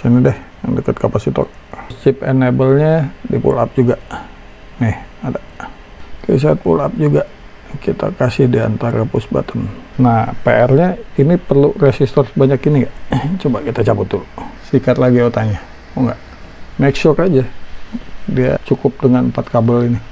Sini deh, yang dekat kapasitor. Chip enable-nya di pull up juga. Nih, ada. Oke, saat pull up juga kita kasih di antara push button. Nah, PR-nya ini perlu resistor sebanyak ini nggak? Coba kita cabut dulu. Sikat lagi otanya. Oh nggak? Make sure aja dia cukup dengan 4 kabel ini.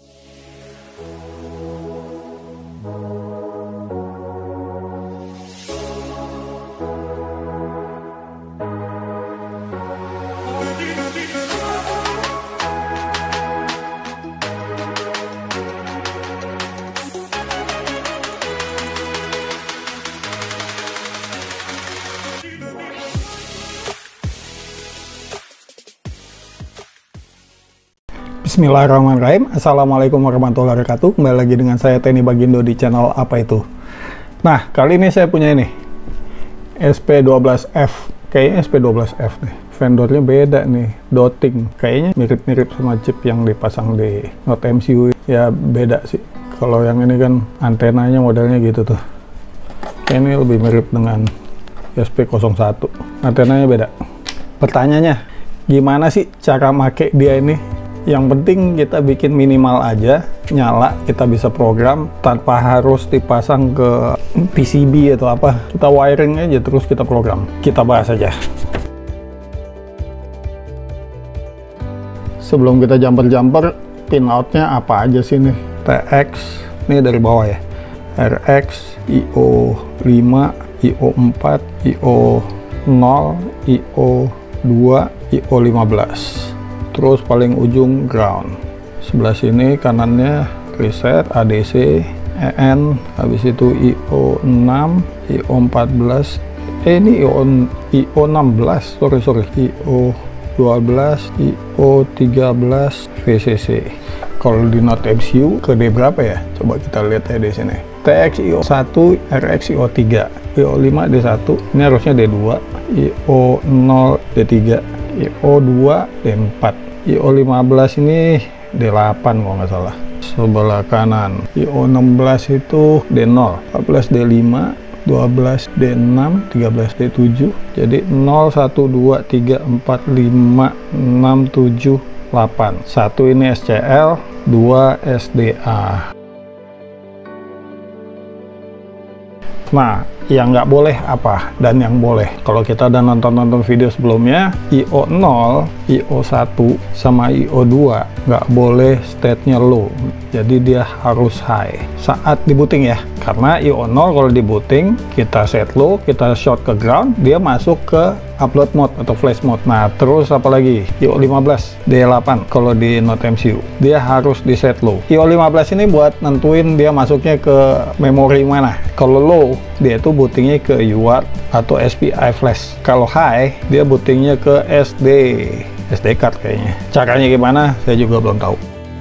Bismillahirrahmanirrahim. Assalamualaikum warahmatullahi wabarakatuh. Kembali lagi dengan saya Teni Bagindo di channel Apa Itu. Nah, kali ini saya punya ini SP12F. Kayaknya SP12F nih. Vendornya beda nih, Doting. Kayaknya mirip-mirip sama chip yang dipasang di Note MCU. Ya beda sih. Kalau yang ini kan antenanya modelnya gitu tuh. Kayaknya ini lebih mirip dengan SP01. Antenanya beda. Pertanyaannya, gimana sih cara make dia ini? Yang penting kita bikin minimal aja, nyala, kita bisa program tanpa harus dipasang ke PCB atau apa. Kita wiring aja terus kita program. Kita bahas aja. Sebelum kita jumper, pinoutnya apa aja sih nih? TX, ini dari bawah ya. RX, IO5, IO4, IO0, IO2, IO15. Terus paling ujung ground. Sebelah sini kanannya reset, ADC, EN, habis itu IO6, IO14, ini IO16, sorry, IO12, IO13, VCC. Kalau di Note MCU ke D berapa ya? Coba kita lihat ya di sini. TX IO1, RX IO3, IO5 D1, ini harusnya D2, IO0 D3, IO2 D4. IO15 ini D8 kalau nggak salah. Sebelah kanan IO16 itu D0, 14 D5, 12 D6, 13 D7. Jadi 0, 1, 2, 3, 4, 5, 6, 7, 8. 1 ini SCL, 2 SDA. Nah, yang nggak boleh apa dan yang boleh. Kalau kita udah nonton video sebelumnya, IO0, IO1 sama IO2 nggak boleh state-nya low, jadi dia harus high saat di booting ya. Karena IO0 kalau di booting kita set low, kita short ke ground, dia masuk ke upload mode atau flash mode. Nah, terus apa lagi? IO15 D8 kalau di Note MCU dia harus di set low. IO15 ini buat nentuin dia masuknya ke memori mana. Kalau low dia itu bootingnya ke UART atau SPI flash. Kalau high dia bootingnya ke SD card kayaknya. Caranya gimana saya juga belum tahu.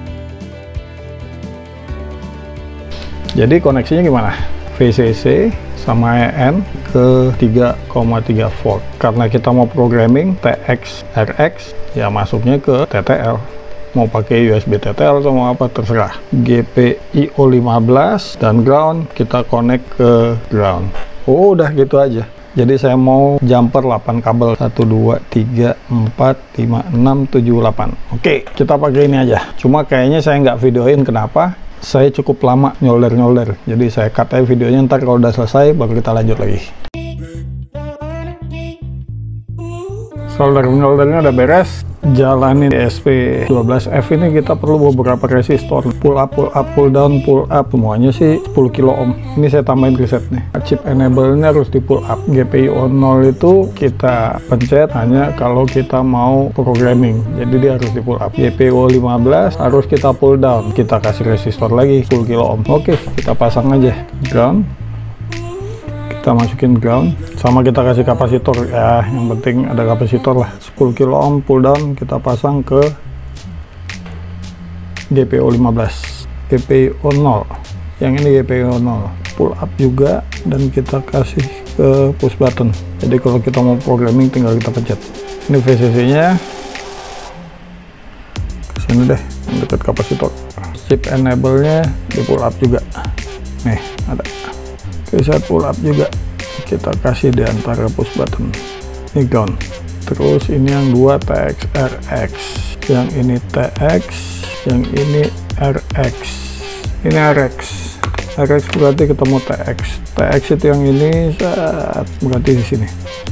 Jadi koneksinya gimana? VCC sama EN ke 3,3 volt. Karena kita mau programming TX RX ya masuknya ke TTL. Mau pakai USB TTL atau mau apa terserah. GPIO 15 dan ground kita connect ke ground. Oh, udah gitu aja. Jadi saya mau jumper 8 kabel 1 2 3 4 5 6 7 8. Oke, kita pakai ini aja. Cuma kayaknya saya nggak videoin kenapa? Saya cukup lama nyolder. Jadi saya cut aja videonya, ntar kalau udah selesai baru kita lanjut lagi. Solder-nyoldernya udah beres. Jalanin SP12F ini kita perlu beberapa resistor. Pull up, pull down, pull up. Semuanya sih 10 kilo ohm. Ini saya tambahin reset nih. Chip enable-nya harus di pull up. GPIO 0 itu kita pencet hanya kalau kita mau programming. Jadi dia harus di pull up. GPIO 15 harus kita pull down. Kita kasih resistor lagi 10 kilo ohm. Oke, kita pasang aja. Ground. Kita masukin ground, sama kita kasih kapasitor ya, yang penting ada kapasitor lah. 10 kilo ohm pull down kita pasang ke GPIO 15, GPIO 0, yang ini GPIO 0, pull up juga, dan kita kasih ke push button. Jadi kalau kita mau programming tinggal kita pencet. Ini VCC nya kesini deh, yang dekat kapasitor. Chip enable nya di pull up juga, nih ada. Saat pull up juga kita kasih di antara push button. Ini ground. terus ini yang 2 TX RX, yang ini TX, yang ini RX, ini RX. RX berarti ketemu TX. TX itu yang ini, berarti di sini.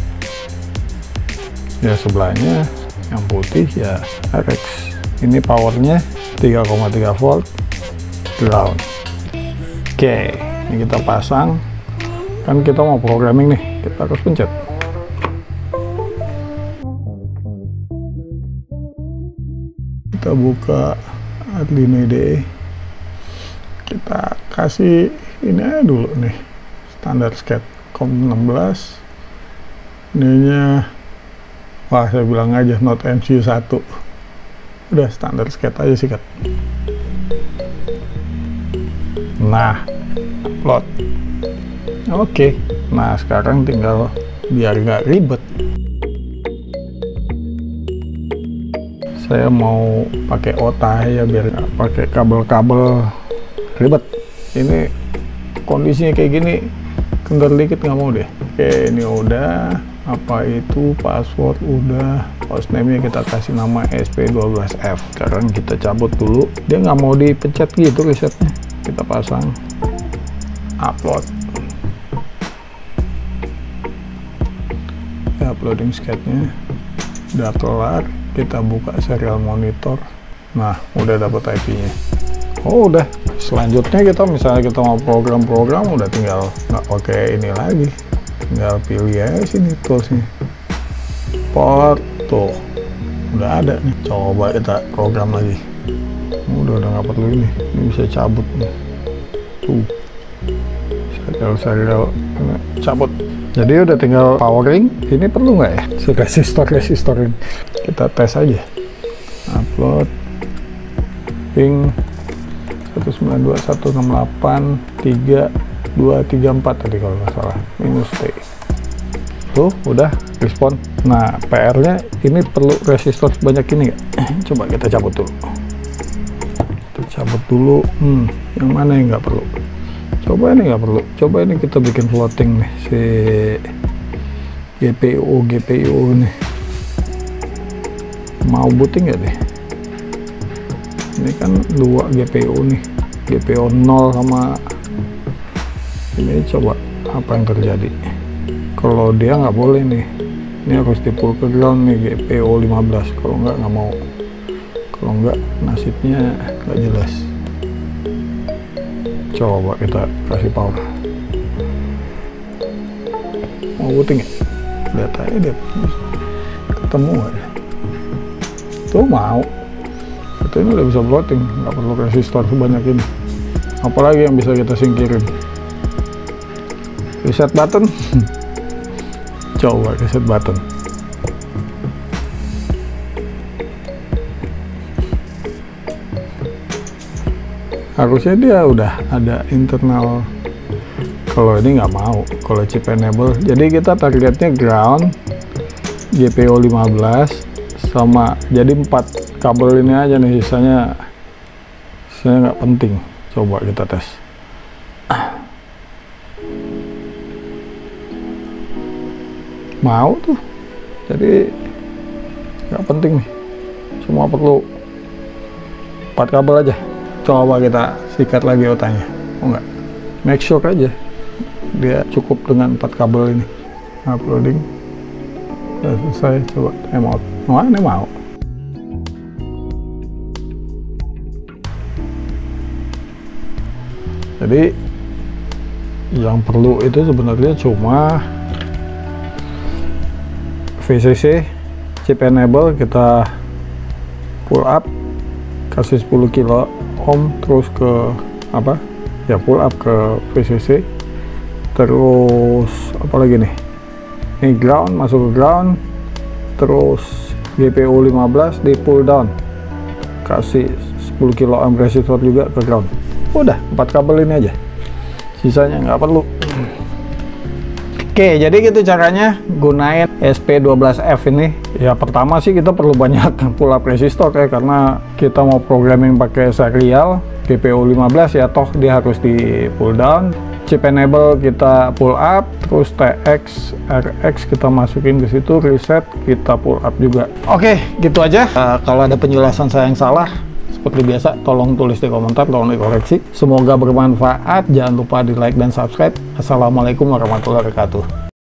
Ya sebelahnya yang putih ya RX. Ini powernya 3,3 volt ground. Oke, ini kita pasang. Kan kita mau programming nih, kita harus pencet. Kita buka Arduino IDE. Kita kasih ini aja dulu nih, standar SCAD COM16. Ininya, wah saya bilang aja not MCU1. Udah standar SCAD aja sikat. Nah, upload. Oke, nah sekarang tinggal biar nggak ribet, saya mau pakai OTA ya biar nggak pakai kabel-kabel ribet. Ini kondisinya kayak gini, kendor dikit nggak mau deh. Oke, ini udah, apa itu password udah, hostname-nya kita kasih nama SP12F. Sekarang kita cabut dulu, dia nggak mau dipencet gitu resetnya. Kita pasang, upload. Uploading SCAD-nya udah kelar. Kita buka serial monitor. Nah, udah dapat IP-nya. Oh udah, selanjutnya kita misalnya kita mau program-program, udah tinggal nggak pakai ini lagi, tinggal pilih aja sini toolsnya, port tuh udah ada nih. Coba kita program lagi. Udah nggak perlu ini bisa cabut nih tuh, serial cabut. Jadi udah tinggal powering. Ini perlu nggak ya si resistor ini? Kita tes aja. Upload ping 192.168.3.234 tadi kalau nggak salah, minus T. Tuh udah respon. Nah PR-nya ini perlu resistor sebanyak ini nggak? Coba kita cabut dulu. Yang mana yang nggak perlu? Coba ini nggak perlu. Coba ini kita bikin floating nih si GPU nih. Mau booting nggak deh? Ini kan 2 GPU nih, GPU 0 sama ini. Coba apa yang terjadi kalau dia nggak boleh nih. Ini harus di pull ke ground nih, GPU 15. Kalau nggak mau, kalau nggak nasibnya nggak jelas. Coba kita kasih power. Mau booting ya? Lihat aja dia ketemu nggak ya? Tuh mau. Itu ini udah bisa floating, nggak perlu resistor sebanyak ini. Apalagi yang bisa kita singkirin? Reset button. Coba reset button. Harusnya dia udah ada internal. Kalau ini nggak mau, kalau chip enable. Jadi kita targetnya ground, GPU 15 sama, jadi 4 kabel ini aja nih, sisanya nggak penting. Coba kita tes. Mau tuh, jadi nggak penting nih, cuma perlu 4 kabel aja. Coba kita sikat lagi OTA-nya. Oh enggak, make sure aja dia cukup dengan 4 kabel ini. Uploading udah selesai. Coba timeout. Oh ini mau. Jadi yang perlu itu sebenarnya cuma VCC, chip enable kita pull up, kasih 10 kilo ohm, terus ke apa ya, pull up ke VCC, terus apa lagi nih, ini ground, masuk ke ground, terus GPU 15 di pull down, kasih 10 kilo ohm resistor juga ke ground. Udah 4 kabel ini aja, sisanya nggak perlu. Oke, jadi gitu caranya gunain SP12F ini. Ya pertama sih kita perlu banyak pull up resistor ya, karena kita mau programming pakai serial GPU 15 ya, toh dia harus di pull down. chip enable kita pull up, terus TX, RX kita masukin ke situ, reset kita pull up juga. Oke, gitu aja. Kalau ada penjelasan saya yang salah, seperti biasa, tolong tulis di komentar, tolong dikoreksi. Semoga bermanfaat. Jangan lupa di like dan subscribe. Assalamualaikum warahmatullahi wabarakatuh.